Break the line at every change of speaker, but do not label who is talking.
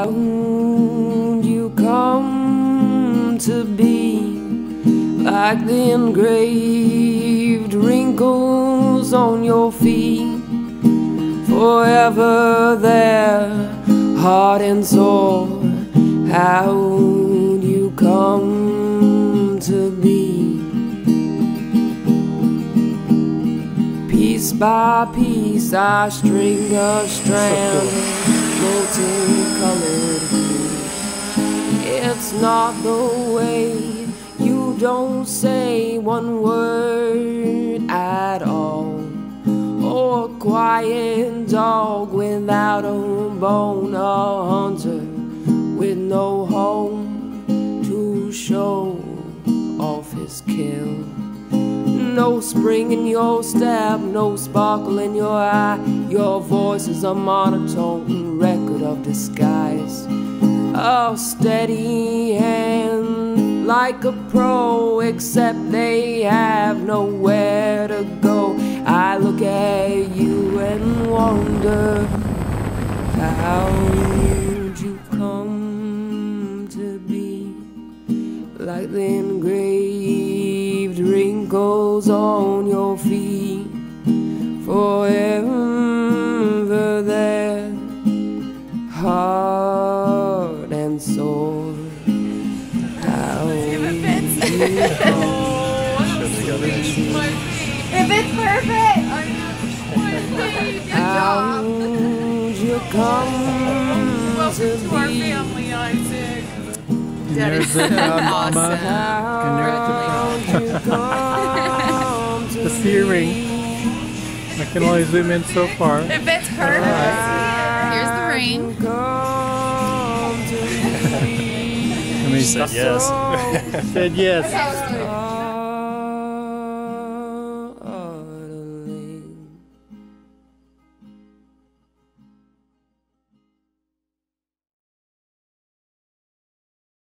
How'd you come to be like the engraved wrinkles on your feet? Forever there, heart and soul. How'd you come to be? Piece by piece I string a strand of multicolored blue. It's not the way, you don't say one word at all. Or a quiet dog without a bone, a hunter with no home to show off his kill. No spring in your step, no sparkle in your eye. Your voice is a monotone record of disguise. A steady hand like a pro, except they have nowhere to go. I look at you and wonder, how'd you come to be like the engraved wrinkles on your feet? Forever there, heart and soul. How'd you come?
If it's perfect!
How'd you come
Welcome to our
be?
family, Isaac.
That is so awesome.
How'd you come to
The steering. I can only zoom in so far.
If it's perfect.
Here's the ring.
I mean,
Said yes.
said yes.